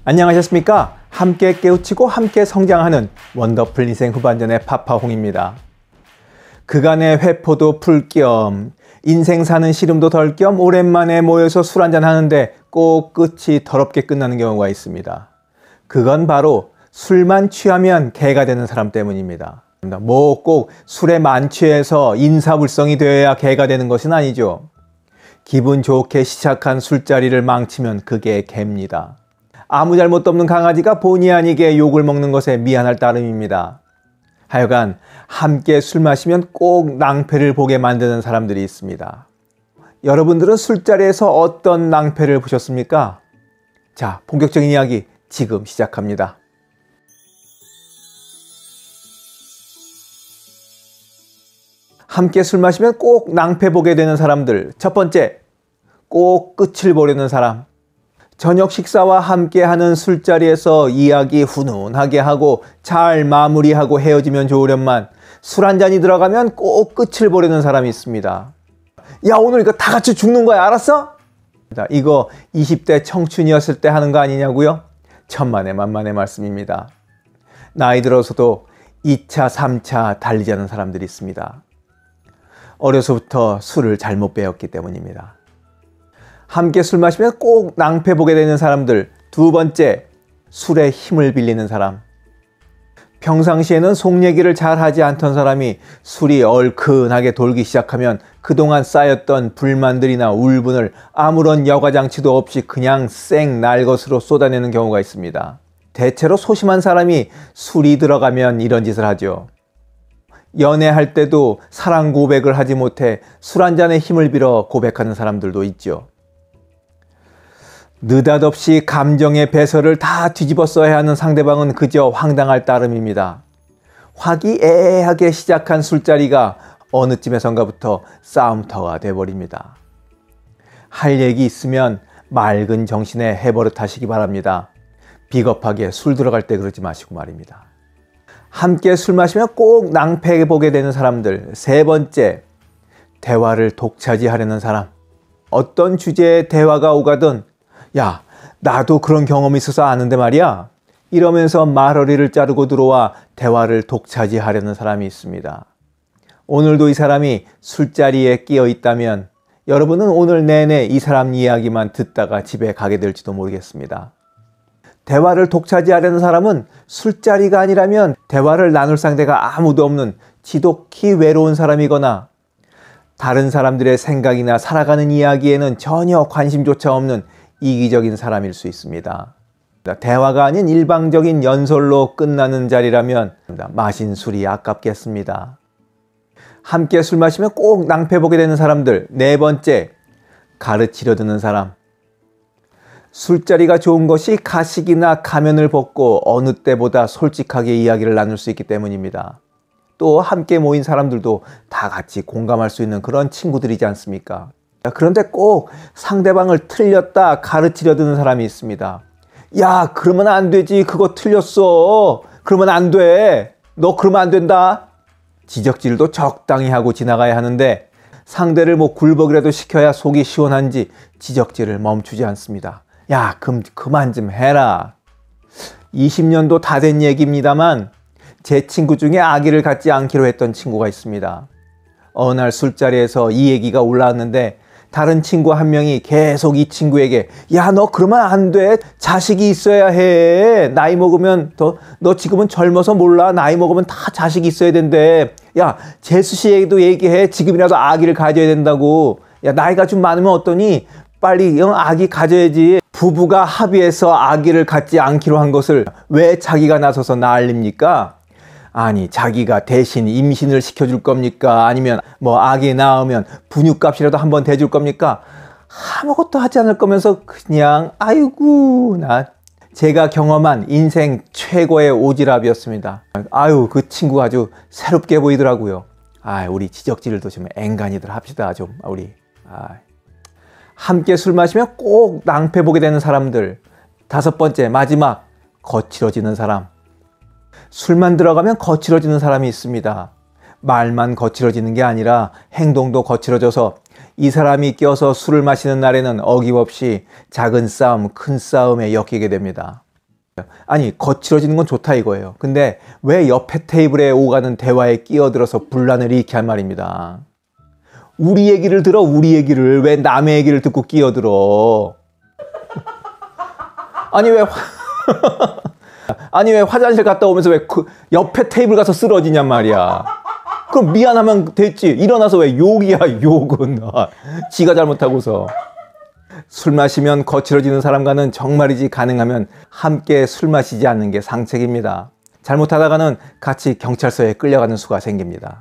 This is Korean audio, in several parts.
안녕하셨습니까? 함께 깨우치고 함께 성장하는 원더풀 인생 후반전의 파파홍입니다. 그간의 회포도 풀 겸 인생 사는 시름도 덜 겸 오랜만에 모여서 술 한잔 하는데 꼭 끝이 더럽게 끝나는 경우가 있습니다. 그건 바로 술만 취하면 개가 되는 사람 때문입니다. 뭐 꼭 술에 만취해서 인사불성이 되어야 개가 되는 것은 아니죠. 기분 좋게 시작한 술자리를 망치면 그게 개입니다. 아무 잘못도 없는 강아지가 본의 아니게 욕을 먹는 것에 미안할 따름입니다. 하여간 함께 술 마시면 꼭 낭패를 보게 만드는 사람들이 있습니다. 여러분들은 술자리에서 어떤 낭패를 보셨습니까? 자, 본격적인 이야기 지금 시작합니다. 함께 술 마시면 꼭 낭패 보게 되는 사람들. 첫 번째, 꼭 끝을 보려는 사람. 저녁 식사와 함께하는 술자리에서 이야기 훈훈하게 하고 잘 마무리하고 헤어지면 좋으련만 술 한 잔이 들어가면 꼭 끝을 보려는 사람이 있습니다. 야, 오늘 이거 다 같이 죽는 거야, 알았어? 이거 20대 청춘이었을 때 하는 거 아니냐고요? 천만에 만만의 말씀입니다. 나이 들어서도 2차, 3차 달리자는 사람들이 있습니다. 어려서부터 술을 잘못 배웠기 때문입니다. 함께 술 마시면 꼭 낭패 보게 되는 사람들. 두 번째, 술에 힘을 빌리는 사람. 평상시에는 속 얘기를 잘 하지 않던 사람이 술이 얼큰하게 돌기 시작하면 그동안 쌓였던 불만들이나 울분을 아무런 여과장치도 없이 그냥 쌩 날것으로 쏟아내는 경우가 있습니다. 대체로 소심한 사람이 술이 들어가면 이런 짓을 하죠. 연애할 때도 사랑 고백을 하지 못해 술 한 잔에 힘을 빌어 고백하는 사람들도 있죠. 느닷없이 감정의 배설을 다 뒤집어 써야 하는 상대방은 그저 황당할 따름입니다. 화기애애하게 시작한 술자리가 어느 쯤에선가부터 싸움터가 돼버립니다. 할 얘기 있으면 맑은 정신에 해버릇하시기 바랍니다. 비겁하게 술 들어갈 때 그러지 마시고 말입니다. 함께 술 마시면 꼭 낭패 보게 되는 사람들. 세 번째, 대화를 독차지하려는 사람. 어떤 주제의 대화가 오가든 야, 나도 그런 경험이 있어서 아는데 말이야. 이러면서 말허리를 자르고 들어와 대화를 독차지하려는 사람이 있습니다. 오늘도 이 사람이 술자리에 끼어 있다면 여러분은 오늘 내내 이 사람 이야기만 듣다가 집에 가게 될지도 모르겠습니다. 대화를 독차지하려는 사람은 술자리가 아니라면 대화를 나눌 상대가 아무도 없는 지독히 외로운 사람이거나 다른 사람들의 생각이나 살아가는 이야기에는 전혀 관심조차 없는 이기적인 사람일 수 있습니다. 대화가 아닌 일방적인 연설로 끝나는 자리라면 마신 술이 아깝겠습니다. 함께 술 마시면 꼭 낭패 보게 되는 사람들. 네 번째, 가르치려 드는 사람. 술자리가 좋은 것이 가식이나 가면을 벗고 어느 때보다 솔직하게 이야기를 나눌 수 있기 때문입니다. 또 함께 모인 사람들도 다 같이 공감할 수 있는 그런 친구들이지 않습니까? 그런데 꼭 상대방을 틀렸다 가르치려 드는 사람이 있습니다. 야, 그러면 안 되지. 그거 틀렸어. 그러면 안 돼. 너 그러면 안 된다. 지적질도 적당히 하고 지나가야 하는데 상대를 굴복이라도 시켜야 속이 시원한지 지적질을 멈추지 않습니다. 야, 그만 좀 해라. 20년도 다 된 얘기입니다만 제 친구 중에 아기를 갖지 않기로 했던 친구가 있습니다. 어느 날 술자리에서 이 얘기가 올라왔는데 다른 친구 한 명이 계속 이 친구에게 야, 너 그러면 안 돼. 자식이 있어야 해. 나이 먹으면 너 지금은 젊어서 몰라. 나이 먹으면 다 자식이 있어야 된대. 야, 재수 씨에게도 얘기해. 지금이라도 아기를 가져야 된다고. 야, 나이가 좀 많으면 어떠니? 빨리 아기 가져야지. 부부가 합의해서 아기를 갖지 않기로 한 것을 왜 자기가 나서서 난립니까? 아니, 자기가 대신 임신을 시켜줄 겁니까? 아니면 아기 낳으면 분유값이라도 한번 대줄 겁니까? 아무것도 하지 않을 거면서 그냥 아이고, 제가 경험한 인생 최고의 오지랖이었습니다. 아유, 그 친구 아주 새롭게 보이더라고요. 우리 지적질도 좀 앵간히들 합시다. 좀 우리. 함께 술 마시면 꼭 낭패 보게 되는 사람들. 다섯 번째, 마지막, 거칠어지는 사람. 술만 들어가면 거칠어지는 사람이 있습니다. 말만 거칠어지는 게 아니라 행동도 거칠어져서 이 사람이 껴서 술을 마시는 날에는 어김없이 작은 싸움, 큰 싸움에 엮이게 됩니다. 아니, 거칠어지는 건 좋다 이거예요. 근데 왜 옆에 테이블에 오가는 대화에 끼어들어서 분란을 일으켜 할 말입니다. 우리 얘기를 들어, 우리 얘기를. 왜 남의 얘기를 듣고 끼어들어? 아니 왜 화장실 갔다 오면서 왜 그 옆에 테이블 가서 쓰러지냔 말이야. 그럼 미안하면 됐지. 일어나서 왜 욕이야, 욕은. 지가 잘못하고서. 술 마시면 거칠어지는 사람과는 정말이지 가능하면 함께 술 마시지 않는 게 상책입니다. 잘못하다가는 같이 경찰서에 끌려가는 수가 생깁니다.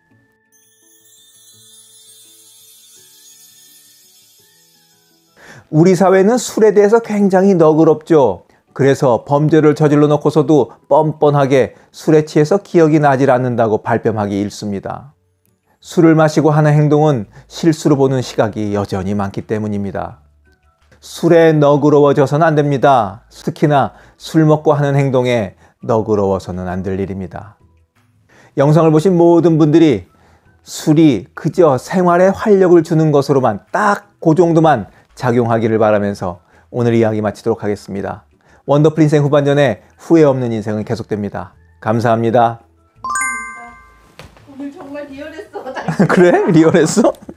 우리 사회는 술에 대해서 굉장히 너그럽죠. 그래서 범죄를 저질러 놓고서도 뻔뻔하게 술에 취해서 기억이 나질 않는다고 발뺌하기 일쑤입니다. 술을 마시고 하는 행동은 실수로 보는 시각이 여전히 많기 때문입니다. 술에 너그러워져서는 안 됩니다. 특히나 술 먹고 하는 행동에 너그러워서는 안 될 일입니다. 영상을 보신 모든 분들이 술이 그저 생활에 활력을 주는 것으로만 딱 그 정도만 작용하기를 바라면서 오늘 이야기 마치도록 하겠습니다. 원더풀 인생 후반전에 후회 없는 인생은 계속됩니다. 감사합니다. 오늘 정말 리얼했어. 그래? 리얼했어?